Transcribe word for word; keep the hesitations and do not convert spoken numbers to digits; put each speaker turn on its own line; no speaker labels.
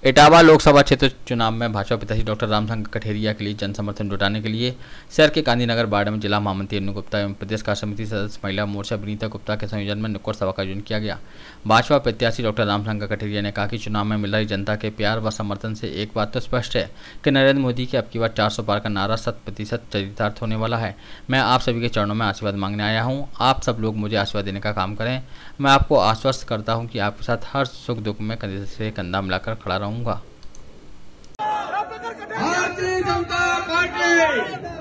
इटावा लोकसभा क्षेत्र चुनाव में भाजपा प्रत्याशी डॉक्टर रामशंकर कठेरिया के लिए जनसमर्थन जुटाने के लिए शहर के गांधीनगर वार्ड में जिला महामंत्री अनु गुप्ता एवं प्रदेश कार्य समिति सदस्य महिला मोर्चा विनीता गुप्ता के संयोजन में नुक्कड़ सभा का आयोजन किया गया। भाजपा प्रत्याशी डॉक्टर रामशंकर कठेरिया ने कहा कि चुनाव में मिल रही जनता के प्यार व समर्थन से एक बात तो स्पष्ट है कि नरेंद्र मोदी के अब की बार चार सौ पार का नारा शत प्रतिशत चरितार्थ होने वाला है। मैं आप सभी के चरणों में आशीर्वाद मांगने आया हूँ। आप सब लोग मुझे आशीर्वाद देने का काम करें। मैं आपको आश्वस्त करता हूँ कि आपके साथ हर सुख दुख में कंधे से कंधा मिलाकर खड़ा रहूँगा।
भारतीय जनता पार्टी